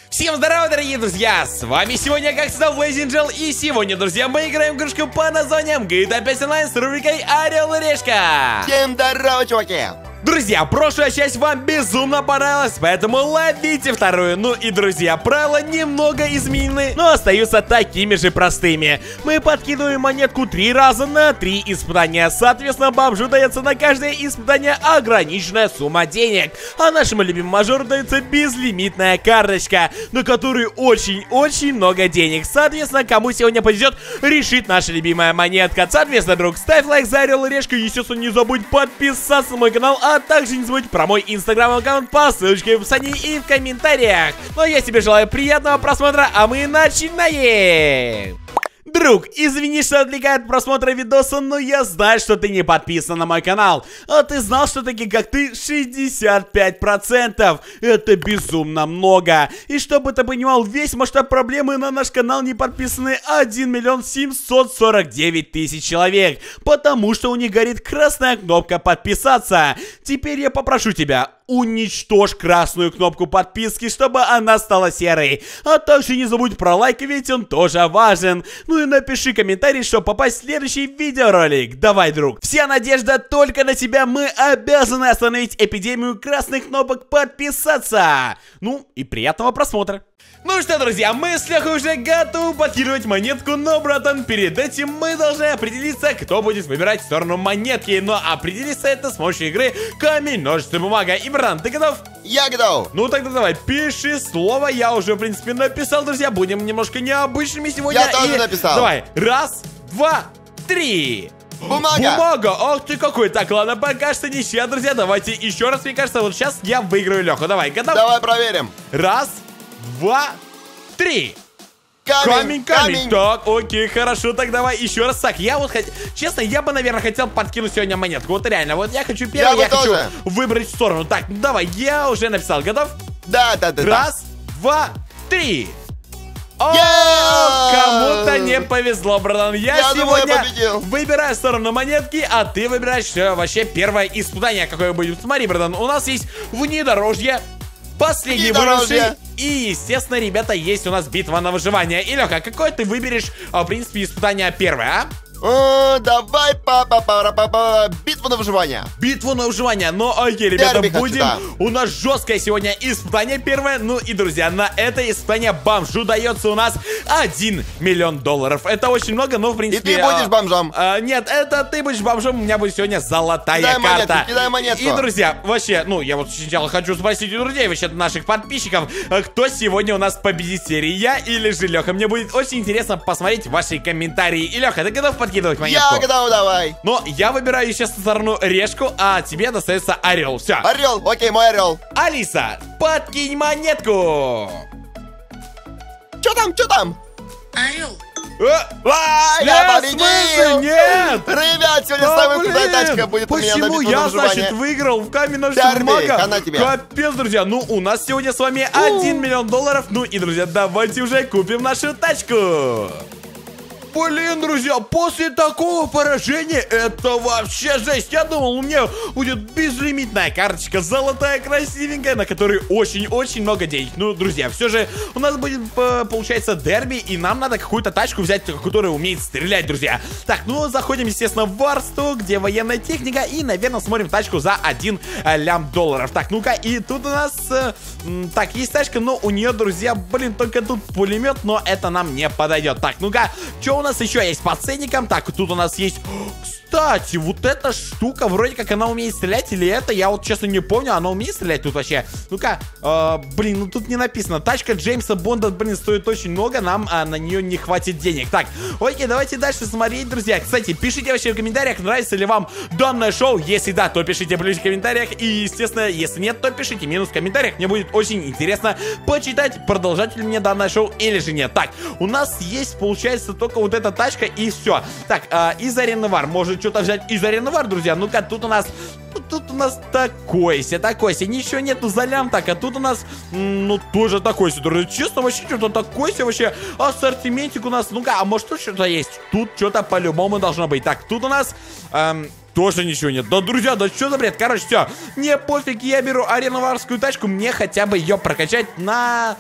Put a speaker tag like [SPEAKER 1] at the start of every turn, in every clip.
[SPEAKER 1] Всем здорово, дорогие друзья! С вами сегодня, как всегда, Лейзинджел. И сегодня, друзья, мы играем в игрушку под названием GTA 5 Online с рубрикой Орел и Решка.
[SPEAKER 2] Всем здорово, чуваки!
[SPEAKER 1] Друзья, прошлая часть вам безумно понравилась, поэтому ловите вторую. Ну и, друзья, правила немного изменены, но остаются такими же простыми. Мы подкидываем монетку 3 раза на 3 испытания. Соответственно, бомжу дается на каждое испытание ограниченная сумма денег. А нашему любимому мажору дается безлимитная карточка, на которую очень-очень много денег. Соответственно, кому сегодня повезет, решит наша любимая монетка. Соответственно, друг, ставь лайк за Орел и Решку. Естественно, не забудь подписаться на мой канал, а также не забудь про мой инстаграм-аккаунт по ссылочке в описании и в комментариях. Ну а я тебе желаю приятного просмотра, а мы начинаем! Друг, извини, что отвлекает от просмотра видоса, но я знаю, что ты не подписан на мой канал. А ты знал, что таких как ты 65%? Это безумно много. И чтобы ты понимал весь масштаб проблемы, на наш канал не подписаны 1 749 000 человек. Потому что у них горит красная кнопка подписаться. Теперь я попрошу тебя, уничтожь красную кнопку подписки, чтобы она стала серой. А также не забудь про лайк, ведь он тоже важен. Ну и напиши комментарий, чтобы попасть в следующий видеоролик. Давай, друг. Вся надежда только на тебя. Мы обязаны остановить эпидемию красных кнопок подписаться. Ну и приятного просмотра. Ну что, друзья, мы с Лехой уже готовы подкидывать монетку, но, братан, перед этим мы должны определиться, кто будет выбирать сторону монетки. Но определиться это с помощью игры камень, ножницы, бумага. И, братан, ты готов?
[SPEAKER 2] Я готов.
[SPEAKER 1] Ну тогда давай, пиши слово. Я уже, в принципе, написал, друзья. Будем немножко необычными сегодня.
[SPEAKER 2] Я тоже написал.
[SPEAKER 1] Давай, 1, 2, 3.
[SPEAKER 2] Бумага.
[SPEAKER 1] Бумага, ах ты какой. Так, ладно, пока что ничья, друзья. Давайте еще раз, мне кажется, вот сейчас я выиграю Леху. Давай, готов?
[SPEAKER 2] Давай проверим.
[SPEAKER 1] 1, 2, 3.
[SPEAKER 2] Камень.
[SPEAKER 1] Так, окей, хорошо, так давай еще раз. Так, я вот, честно, я бы, наверное, хотел подкинуть сегодня монетку. Вот реально, вот я хочу первый, я хочу выбрать сторону. Так, давай, я уже написал, готов?
[SPEAKER 2] Да.
[SPEAKER 1] 1, 2, 3. О, кому-то не повезло, братан. Я сегодня выбираю сторону монетки, а ты выбираешь вообще первое испытание, какое будет. Смотри, братан, у нас есть внедорожье, последний выживший. И, естественно, ребята, есть у нас битва на выживание. И, Леха, какое ты выберешь, в принципе, испытание первое, а?
[SPEAKER 2] Давай, битву на выживание.
[SPEAKER 1] Битву на выживание. Ну, окей, ребята, будем. У нас жесткое сегодня испытание первое. Ну и, друзья, на это испытание бомжу дается у нас 1 миллион долларов. Это очень много, но, в принципе...
[SPEAKER 2] И ты будешь бомжом.
[SPEAKER 1] Нет, это ты будешь бомжом. У меня будет сегодня золотая карта.
[SPEAKER 2] Кидай монетку.
[SPEAKER 1] И, друзья, вообще, ну, я вот сначала хочу спросить у друзей, вообще, наших подписчиков, кто сегодня у нас победит в серии, я или же Леха. Мне будет очень интересно посмотреть ваши комментарии. И, Леха, ты готов подкидывать монетку?
[SPEAKER 2] Я готов, давай.
[SPEAKER 1] Но я выбираю сейчас сторону Решку, а тебе достается Орел. Все.
[SPEAKER 2] Орел, окей, мой орел.
[SPEAKER 1] Алиса, подкинь монетку.
[SPEAKER 2] Что там?
[SPEAKER 3] Орел.
[SPEAKER 2] Я победил!
[SPEAKER 1] Нет!
[SPEAKER 2] Ребят, сегодня самая крутая тачка будет у меня на битву на выживание.
[SPEAKER 1] Значит, выиграл в камень, ножницы, бумага?
[SPEAKER 2] тебе.
[SPEAKER 1] Капец, друзья. Ну, у нас сегодня с вами 1 миллион долларов. Ну и, друзья, давайте уже купим нашу тачку. Блин, друзья, после такого поражения это вообще жесть. Я думал, у меня будет безлимитная карточка, золотая, красивенькая, на которой очень-очень много денег. Ну, друзья, все же у нас будет, получается, дерби, и нам надо какую-то тачку взять, которая умеет стрелять, друзья. Так, ну, заходим, естественно, в Варсту, где военная техника, и, наверное, смотрим тачку за 1 лям долларов. Так, ну-ка, и тут у нас... так, есть тачка, но у нее, друзья, блин, только тут пулемет, но это нам не подойдет. Так, ну-ка, что у нас еще есть по ценникам? Так, тут у нас есть... Кстати, вот эта штука, вроде как она умеет стрелять, или это? Я вот, честно, не помню, она умеет стрелять тут вообще? Ну-ка, блин, ну тут не написано. Тачка Джеймса Бонда, блин, стоит очень много, нам на нее не хватит денег. Так, окей, давайте дальше смотреть, друзья. Кстати, пишите вообще в комментариях, нравится ли вам данное шоу. Если да, то пишите плюс в комментариях. И, естественно, если нет, то пишите минус в комментариях. Мне будет очень интересно почитать, продолжать ли мне данное шоу или же нет. Так, у нас есть, получается, только вот эта тачка и все. Так, из Аренвар, может что-то взять из Аренвар, друзья. Ну-ка, тут у нас такой себе, ничего нету за лям. Так, а тут у нас, ну, тоже такой себе, друзья. Честно, вообще что-то такой себе, вообще ассортиментик у нас. Ну-ка, а может тут что-то есть? Тут что-то по-любому должно быть. Так, тут у нас Тоже ничего нет. Да, друзья, да что за бред? Короче, все. Мне пофиг, я беру ареноварскую тачку. Мне хотя бы ее прокачать на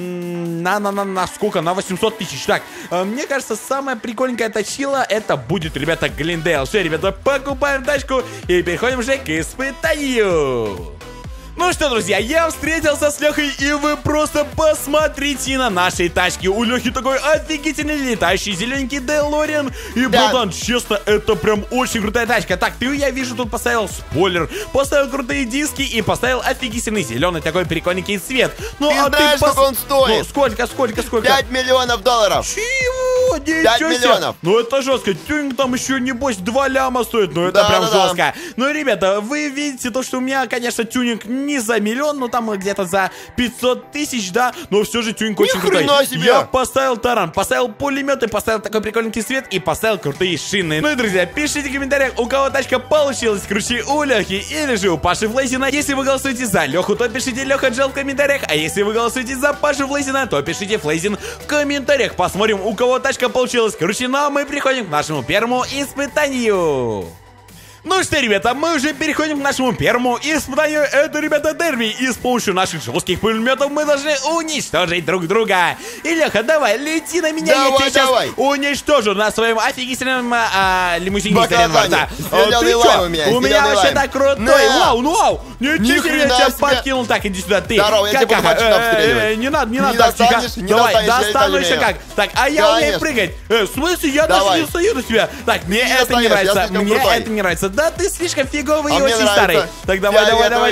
[SPEAKER 1] сколько? На 800 тысяч. Так, мне кажется, самая прикольненькая точила это будет, ребята, Глендейл. Все, ребята, покупаем тачку и переходим уже к испытанию. Ну что, друзья, я встретился с Лехой, и вы просто посмотрите на наши тачки. У Лехи такой офигительный летающий зелененький Делориан. И, братан, честно, это прям очень крутая тачка. Так, ты, я вижу, тут поставил спойлер, поставил крутые диски и поставил офигительный зеленый такой прикольненький цвет. Ну,
[SPEAKER 2] ты знаешь, сколько он стоит?
[SPEAKER 1] Ну, сколько?
[SPEAKER 2] 5 миллионов долларов.
[SPEAKER 1] Чего?
[SPEAKER 2] 5 миллионов.
[SPEAKER 1] Ну, это жестко. Тюнинг там еще, небось, 2 ляма стоит. Ну, это прям жестко. Ну, ребята, вы видите то, что у меня, конечно, тюнинг не за миллион, но там где-то за 500 тысяч, да, но все же тюнинг очень крутой. Я поставил таран, поставил пулеметы, поставил такой прикольненький свет и поставил крутые шины. Ну и, друзья, пишите в комментариях, у кого тачка получилась круче, у Лехи или же у Паши Флейзена. Если вы голосуете за Леху, то пишите Леха Джел в комментариях, а если вы голосуете за Пашу Флейзена, то пишите Флейзен в комментариях. Посмотрим, у кого тачка получилась круче, ну а мы переходим к нашему первому испытанию. Ну что, ребята, мы уже переходим к нашему первому испытанию. Это, ребята, дерби. И с помощью наших жестких пулеметов мы должны уничтожить друг друга. И, Леха, давай, лети на меня.
[SPEAKER 2] Давай,
[SPEAKER 1] я тебя сейчас уничтожу на своем офигительном лимузине. Да. Ты чё? У меня вообще так крутой. Вау, ну вау. Ничего себе, я тебя подкинул. Так, иди сюда, ты.
[SPEAKER 2] Здорово, я тебя буду обстреливать.
[SPEAKER 1] Не надо, так, тихо. Давай, достану еще как. Так, а я умею прыгать. В смысле, я даже не стою на тебя. Так, мне это не нравится. Мне это не нравится. Да ты слишком фиговый и очень старый. Так, давай.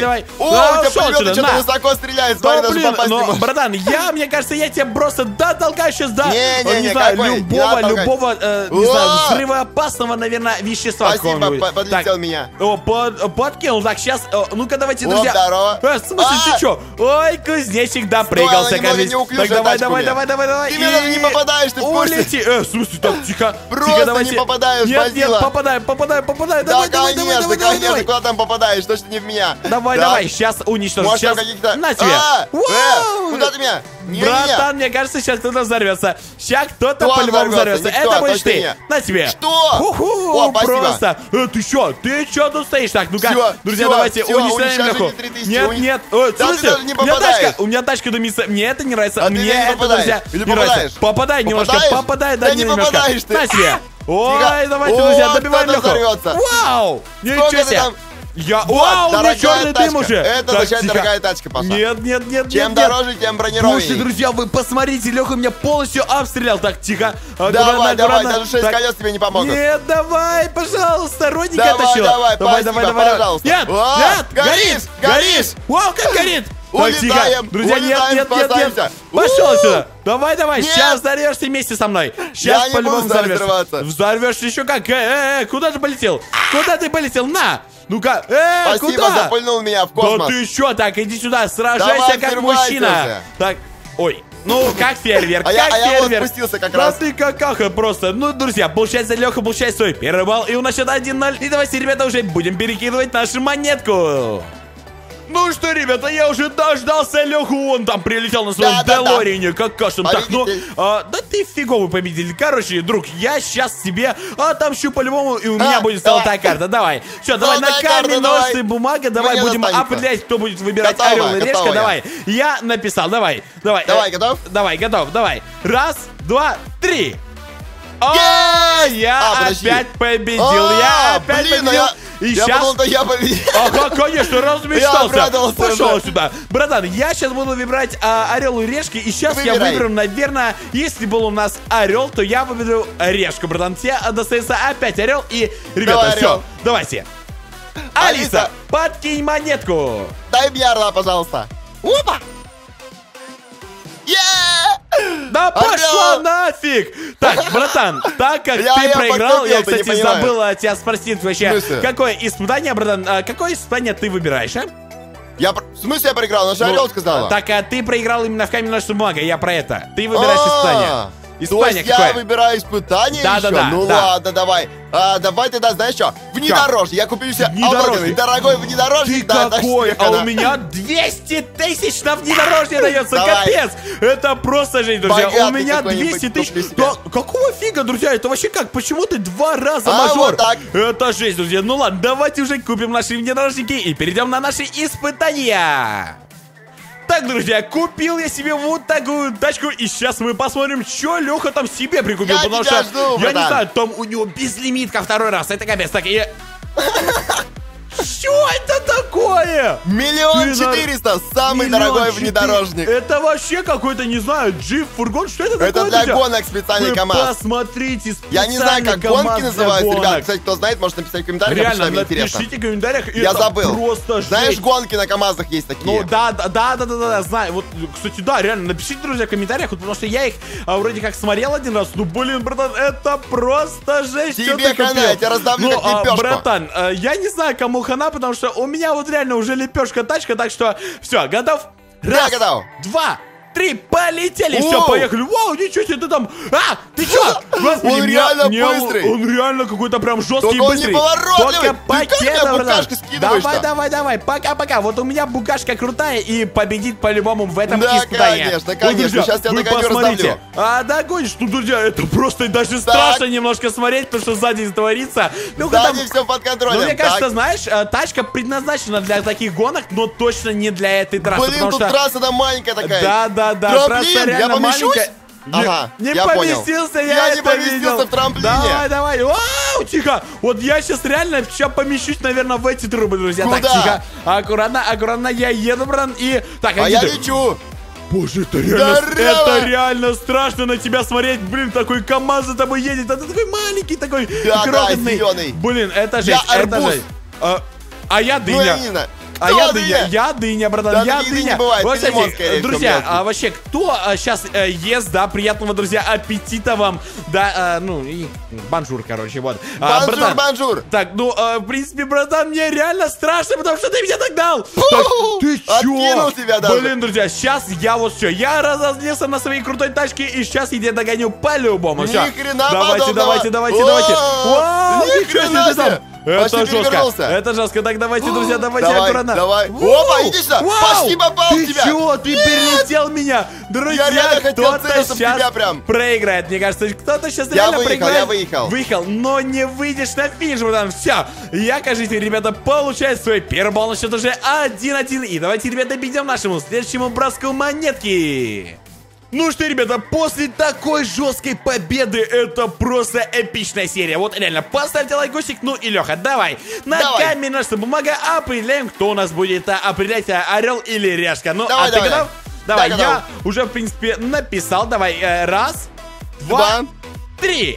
[SPEAKER 2] О, у тебя пулемет что-то высоко стреляет. Смотри, даже попасть не можешь.
[SPEAKER 1] Братан, мне кажется, я тебя просто дотолкаю сейчас до,
[SPEAKER 2] не
[SPEAKER 1] знаю, любого, не знаю, взрывоопасного, наверное, вещества.
[SPEAKER 2] Спасибо, подлетел меня.
[SPEAKER 1] Подкинул. Так, сейчас, ну-ка, давайте, друзья.
[SPEAKER 2] Здорово.
[SPEAKER 1] В смысле, ты чё? Ой, кузнечик допрыгался, кажется. Так, давай.
[SPEAKER 2] Ты меня даже не попадаешь, ты в курсе?
[SPEAKER 1] Улети. В смысле, так, тихо.
[SPEAKER 2] Просто не попадаешь,
[SPEAKER 1] Нет, попадаю. Давай.
[SPEAKER 2] Конечно, куда там попадаешь? Точно не в меня.
[SPEAKER 1] Давай, сейчас уничтожу. Сейчас, на тебе.
[SPEAKER 2] Куда ты меня?
[SPEAKER 1] Братан, мне кажется, сейчас кто-то взорвется. Сейчас кто-то по-любому взорвется. Это будешь ты. На тебе.
[SPEAKER 2] Что?
[SPEAKER 1] О, просто. Ты чё тут стоишь? Так, ну-ка, друзья, давайте уничтожаем Леху. Нет. Слушайте, у меня тачка дымится. Мне это не нравится. Мне это, друзья, не нравится. Попадай немножко. Попадай, да, немножко. На тебе. Ой, давайте, друзья, добиваем Леху. Вау! Ничего себе! Вау, у меня черный дым уже!
[SPEAKER 2] Это означает дорогая тачка, Паша.
[SPEAKER 1] Нет.
[SPEAKER 2] Чем дороже, тем бронированнее.
[SPEAKER 1] Слушайте, друзья, вы посмотрите, Леха меня полностью обстрелял. Так, тихо.
[SPEAKER 2] Давай, даже 6 колес тебе не помогут.
[SPEAKER 1] Нет, давай, пожалуйста, родненько тащил.
[SPEAKER 2] Давай, пожалуйста.
[SPEAKER 1] Нет, горишь. Вау, как горит.
[SPEAKER 2] Улетаем,
[SPEAKER 1] друзья, нет. Пошел сюда. Давай, сейчас взорвешься вместе со мной. Сейчас по-любому взорвешься. Взорвешься еще как. Куда ты полетел? На! Ну-ка,
[SPEAKER 2] спасибо, запульнул меня в космос.
[SPEAKER 1] Да ты что, так, иди сюда, сражайся как мужчина. Так, ой. Ну, как фейерверк,
[SPEAKER 2] я вот спустился как раз.
[SPEAKER 1] Да ты какаха просто. Ну, друзья, получается, Леха получает свой первый балл, и у нас счет 1-0. И давайте, ребята, уже будем перекидывать нашу монетку. Ну что, ребята, я уже дождался Леху, он там прилетел на своем Делориане, как кашем. Так, ну, да ты фиговый победитель. Короче, друг, я сейчас тебе отомщу по-любому, и у меня будет золотая карта. Давай. Все, давай на камень, ножницы, бумага. Давай будем определять, кто будет выбирать орел и решка. Давай. Я написал, давай.
[SPEAKER 2] Давай, готов?
[SPEAKER 1] Давай, готов, давай. 1, 2, 3. Я опять победил. Я опять победил. И
[SPEAKER 2] я
[SPEAKER 1] сейчас...
[SPEAKER 2] подумал, я победил.
[SPEAKER 1] Ага, конечно, размечтался. Пошел сюда. Братан, я сейчас буду выбирать орел и решки. И сейчас я выберу, наверное, если был у нас орел, то я выберу решку, братан. Тебе достается опять орел. И, ребята, все, давайте. Алиса, подкинь монетку.
[SPEAKER 2] Дай мне орла, пожалуйста. Опа!
[SPEAKER 1] Да пошла нафиг! Так, братан, так как ты проиграл, я, кстати, забыл тебя спросить вообще, какое испытание, братан, какое испытание ты выбираешь, а?
[SPEAKER 2] В смысле я проиграл? Она же орел сказала.
[SPEAKER 1] Так, а ты проиграл именно в камень, ножницы, бумага, я про это. Ты выбираешь испытание. Испытание
[SPEAKER 2] какое? Я выбираю испытание еще? Ну ладно, давай. Давай тогда, знаешь что? Внедорожник. Я куплю себе оборудованный, дорогой внедорожник.
[SPEAKER 1] Ты какой? А у меня 200 тысяч на внедорожник дается. Капец. Это просто жесть, друзья. У меня 200 тысяч. Какого фига, друзья? Это вообще как? Почему ты 2 раза мажор? Это жесть, друзья. Ну ладно, давайте уже купим наши внедорожники и перейдем на наши испытания. Так, друзья, купил я себе вот такую тачку. И сейчас мы посмотрим, что Леха там себе прикупил. Потому что, я не знаю, там у него безлимитка 2-й раз. Это капец. Так, и... Что это такое?
[SPEAKER 2] 1 400 000, самый дорогой внедорожник.
[SPEAKER 1] Это вообще какой-то, не знаю, джип, фургон, что это такое?
[SPEAKER 2] Это для гонок специальный КамАЗ.
[SPEAKER 1] Посмотрите,
[SPEAKER 2] я не знаю, как гонки называются, ребят. Кстати, кто знает, может написать в комментариях.
[SPEAKER 1] Реально, напишите в комментариях.
[SPEAKER 2] Я забыл.
[SPEAKER 1] Просто жесть.
[SPEAKER 2] Знаешь, гонки на КамАЗах есть такие.
[SPEAKER 1] Ну да, знаю. Вот, кстати, да, реально, напишите, друзья, в комментариях, потому что я их вроде как смотрел один раз. Ну, блин, братан, это просто жесть.
[SPEAKER 2] Тебе хана, я тебя раздавлю как лепешку.
[SPEAKER 1] Братан, я не знаю, кому хана, потому что у меня вот реально уже лепешка тачка, так что все, готов? Раз,
[SPEAKER 2] да, готов.
[SPEAKER 1] 2, 3, полетели, все, поехали. Вау, ничего себе, ты там, ты чё? Господи,
[SPEAKER 2] он реально быстрый.
[SPEAKER 1] Он реально какой-то прям жесткий и быстрый.
[SPEAKER 2] Только
[SPEAKER 1] пакетом, давай, пока. Вот у меня букашка крутая и победит по-любому в этом испытании.
[SPEAKER 2] Конечно, сейчас я догоню, раздавлю.
[SPEAKER 1] Догонишь, ну, друзья, это просто даже страшно немножко смотреть, потому что сзади творится.
[SPEAKER 2] Сзади все под контролем.
[SPEAKER 1] Ну, мне кажется, знаешь, тачка предназначена для таких гонок, но точно не для этой трассы.
[SPEAKER 2] Блин, тут трасса-то маленькая такая.
[SPEAKER 1] Да, трасса реально маленькая.
[SPEAKER 2] Ага,
[SPEAKER 1] не поместился,
[SPEAKER 2] я не поместился в трамплине.
[SPEAKER 1] Давай. Вау, тихо. Вот я сейчас реально помещусь, наверное, в эти трубы, друзья.
[SPEAKER 2] Куда?
[SPEAKER 1] Так, тихо. Аккуратно, я еду, брат, и... Так,
[SPEAKER 2] я лечу.
[SPEAKER 1] Боже, это реально страшно на тебя смотреть. Блин, такой КамАЗ за тобой едет, а ты такой маленький, такой крохотный.
[SPEAKER 2] Зеленый.
[SPEAKER 1] Блин, это жесть, это жесть. А я дыня.
[SPEAKER 2] Ну, я не знаю.
[SPEAKER 1] Я дыня, братан, я дыня.
[SPEAKER 2] Вот,
[SPEAKER 1] друзья, вообще, кто сейчас ест, да, приятного, друзья, аппетита вам, да, ну, и бонжур, короче, вот.
[SPEAKER 2] Бонжур.
[SPEAKER 1] Так, ну, в принципе, братан, мне реально страшно, потому что ты меня догнал. Ты чё?
[SPEAKER 2] Откинул тебя даже.
[SPEAKER 1] Блин, друзья, сейчас я вот все, я разозлился на своей крутой тачке, и сейчас я тебя догоню по-любому. Все, давайте. Вау, ничего себе ты там. Это жестко. Это жестко. Так, давайте, друзья, давайте аккуратно.
[SPEAKER 2] Давай. Опа, иди сюда. Почти попал в тебя.
[SPEAKER 1] Ты чё? Ты перелетел меня. Друзья, кто-то сейчас проиграет. Мне кажется, кто-то сейчас реально проиграет.
[SPEAKER 2] Я выехал.
[SPEAKER 1] Но не выйдешь на финиш, братан. Все. Я, кажется, ребята, получаю свой первый балл на счет уже 1-1. И давайте, ребята, перейдем к нашему следующему броску монетки. Ну что, ребята, после такой жесткой победы это просто эпичная серия. Вот реально, поставьте лайкосик, ну и Леха, давай. На камень наша бумага определяем, кто у нас будет определять, орел или решка. Ну, ты готов? Давай, я уже, в принципе, написал. Давай, 1, 2, 3.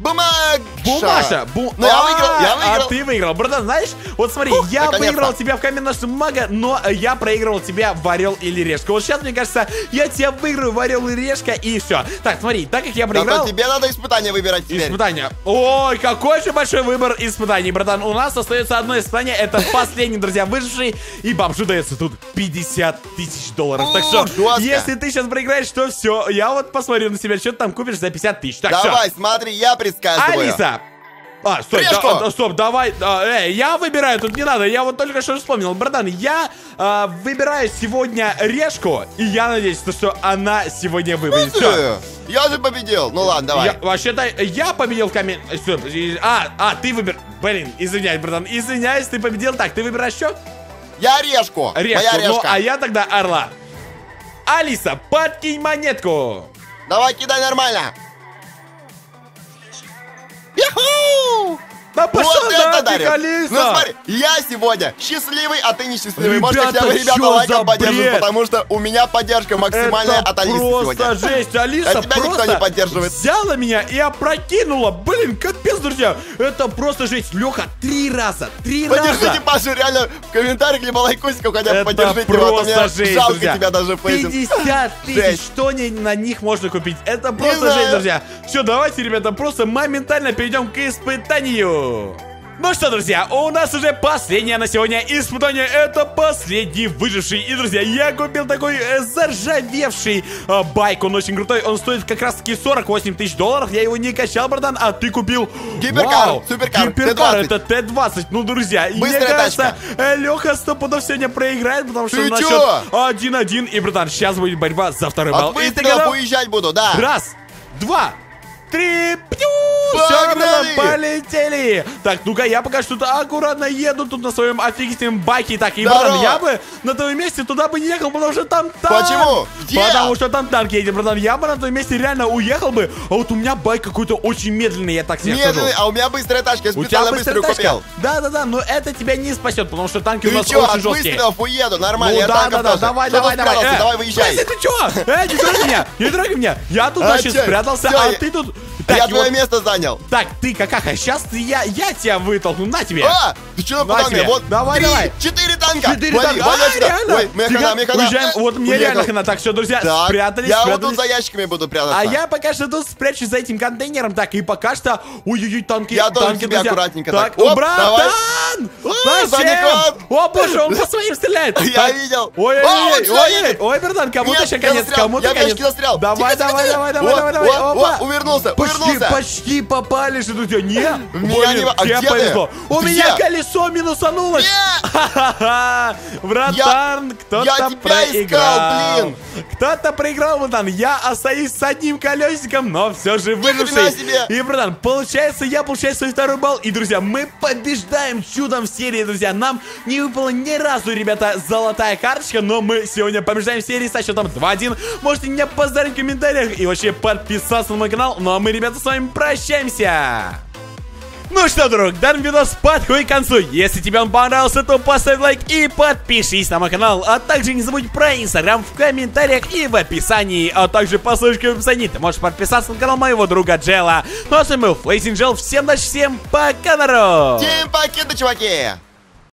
[SPEAKER 2] Бумаша.
[SPEAKER 1] Ну,
[SPEAKER 2] я выиграл.
[SPEAKER 1] А ты выиграл. Братан, знаешь, вот смотри, я выиграл тебя в камень наша бумага, но я проигрывал тебя в орел или решка. Вот сейчас, мне кажется, я тебя выиграю в орел или решка, и все. Так, смотри, так как я проиграл...
[SPEAKER 2] тебе надо испытание выбирать теперь.
[SPEAKER 1] Испытание. Ой, какой же большой выбор испытаний, братан. У нас остается одно испытание, это последний, друзья, выживший, и бомжу дается тут 50 тысяч долларов. Так что, если ты сейчас проиграешь, то все, я вот посмотрю на себя, что ты там купишь за 50 тысяч.
[SPEAKER 2] Давай, смотри, я предсказываю.
[SPEAKER 1] Алиса! Стоп, давай. Я выбираю, тут не надо. Я вот только что вспомнил. Братан, я выбираю сегодня решку. И я надеюсь, что она сегодня выпадет.
[SPEAKER 2] Я же победил. Ну ладно, давай.
[SPEAKER 1] Вообще-то я победил в камень. Ты выбираешь. Блин, извиняюсь, братан. Извиняюсь, ты победил. Так, ты выбираешь что?
[SPEAKER 2] Я решку.
[SPEAKER 1] Ну, а я тогда орла. Алиса, подкинь монетку.
[SPEAKER 2] Давай, кидай нормально.
[SPEAKER 1] Да пошел,
[SPEAKER 2] вот это
[SPEAKER 1] нафиг, Алиса!
[SPEAKER 2] Ну смотри, я сегодня счастливый, а ты несчастливый.
[SPEAKER 1] Ребята,
[SPEAKER 2] можете хотя бы ребята лайком поддерживать, потому что у меня поддержка максимальная от Алисы сегодня.
[SPEAKER 1] Это просто жесть, Алиса
[SPEAKER 2] тебя никто не поддерживает.
[SPEAKER 1] Взяла меня и опрокинула. Блин, капец, друзья. Это просто жесть. Леха, 3 раза.
[SPEAKER 2] Поддержите Пашу реально в комментариях, либо лайкосиков, хотя бы поддержите его, а то мне жалко тебя даже.
[SPEAKER 1] 50 тысяч, что на них можно купить? Это просто жесть, друзья. Все, давайте, ребята, просто моментально перейдем к испытанию. Ну что, друзья, у нас уже последнее на сегодня испытание. Это последний выживший. И, друзья, я купил такой заржавевший байк. Он очень крутой. Он стоит как раз таки 48 тысяч долларов. Я его не качал, братан, а ты купил...
[SPEAKER 2] Гиперкар, суперкар,
[SPEAKER 1] Гиперкар, это Т-20. Ну, друзья, мне кажется, Леха стопудов сегодня проиграет, потому что на счет 1-1. И, братан, сейчас будет борьба за второй балл.
[SPEAKER 2] От выстрелов уезжать буду, да.
[SPEAKER 1] Раз, два, три, пью!
[SPEAKER 2] Погнали!
[SPEAKER 1] Все, полетели! Так, ну-ка, я пока что-то аккуратно еду тут на своем офигительном байке. Так, и, братан, я бы на твоем месте туда бы не ехал, потому что там танк.
[SPEAKER 2] Почему? Где?
[SPEAKER 1] Потому что там танк едет, братан. Я бы на твоем месте реально уехал бы, а вот у меня байк какой-то очень медленный, я так себе скажу.
[SPEAKER 2] Медленный, а у меня быстрая тачка, я специально быструю купил.
[SPEAKER 1] Да-да-да, но это тебя не спасет, потому что танки у нас
[SPEAKER 2] чё,
[SPEAKER 1] очень жесткие.
[SPEAKER 2] выстрелов уеду, нормально,
[SPEAKER 1] Ну,
[SPEAKER 2] я танков тоже.
[SPEAKER 1] давай,
[SPEAKER 2] Что
[SPEAKER 1] давай,
[SPEAKER 2] тут
[SPEAKER 1] давай.
[SPEAKER 2] спрятался? Давай, выезжай.
[SPEAKER 1] Ты чё? Не трогай меня, не трогай меня. Я тут, значит,
[SPEAKER 2] чё?
[SPEAKER 1] спрятался,
[SPEAKER 2] Всё,
[SPEAKER 1] а ты тут... Так,
[SPEAKER 2] я твое место занял.
[SPEAKER 1] Так, ты какаха, сейчас я тебя вытолкну, на тебе.
[SPEAKER 2] Ты что нападал мне? Вот,
[SPEAKER 1] давай,
[SPEAKER 2] 4 танка.
[SPEAKER 1] 4 танка,
[SPEAKER 2] реально? Ой, мне хана.
[SPEAKER 1] Уезжаем, вот мне реально хана. Так, все, друзья, спрятались,
[SPEAKER 2] я вот тут за ящиками буду прятаться.
[SPEAKER 1] А я пока что тут спрячусь за этим контейнером. Так, и пока что... Ой-ой-ой, танки,
[SPEAKER 2] я тоже тебя аккуратненько так. Оп,
[SPEAKER 1] братан! О, боже, он по своим стреляет.
[SPEAKER 2] Я видел.
[SPEAKER 1] Ой, братан, кому-то еще конец, кому-то конец. Давай.
[SPEAKER 2] Увернулся.
[SPEAKER 1] Почти попали, что тут. Не,
[SPEAKER 2] тебе
[SPEAKER 1] повезло. У меня колесо минусанулось. Братан, кто-то проиграл. Кто-то проиграл, братан. Я остаюсь с одним колесиком, но все же выживший. И, братан, получается, я получаю свой второй балл. И, друзья, мы побеждаем чудом в серии, друзья. Нам не выпало ни разу, ребята, золотая карточка, но мы сегодня побеждаем в серии со счетом 2-1. Можете меня поздравить в комментариях и вообще подписаться на мой канал. Ну а мы, ребята, с вами прощаемся. Ну что, друг, данный видос подходит к концу. Если тебе он понравился, то поставь лайк и подпишись на мой канал. А также не забудь про Инстаграм в комментариях и в описании. А также по ссылочке в описании ты можешь подписаться на канал моего друга Джела. Ну а с вами был Флейзинг Джел. Всем удачи, всем пока, народ!
[SPEAKER 2] Всем покеда, чуваки!